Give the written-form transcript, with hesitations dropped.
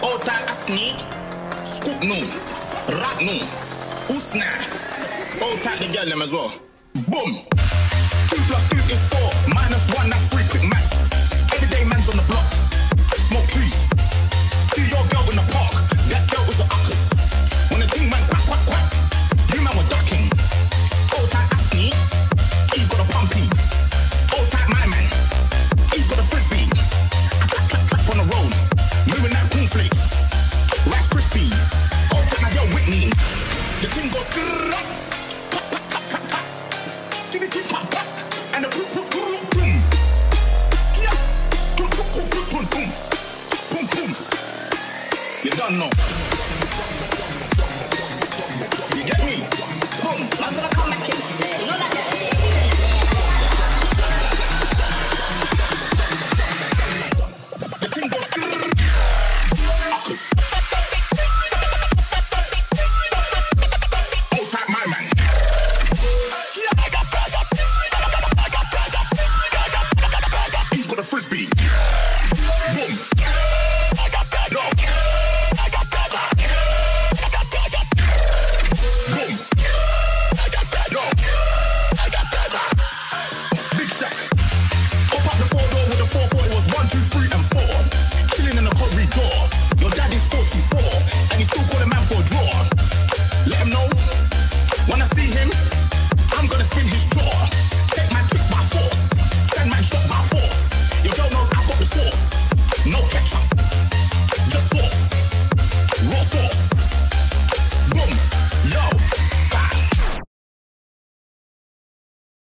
Old type sneak, scoop no, rat no, usna. Old type the girl them as well. Boom. 2 + 2 is 4, -1 that's 3 quick maths. Everyday man's on the block, smoke trees. See your girl in the park, that girl was a uckers. When the thing man quack quack quack, you man were ducking. Old type sneak, he's got a pumpy. Old type my man, he's got a frisbee. I clap on the road, moving that cornflakes. Rice crispy. Old type my girl Whitney, the thing goes skrrr up. And the boom, boom. Skia. Boom, boom. Boom, boom. You don't know. You get me? Boom. I'm gonna come back in. You know that. The thing goes skrrr. Old type my man. The frisbee. Boom. Yo. Boom. Yo. Big Shack. Up the 4-door with a 4-4. It was 1, 2, 3, and 4. Chilling in the corridor. Your daddy's 44, and he's still calling man for a draw. Let him know. When I see him, I'm gonna spin his jaw.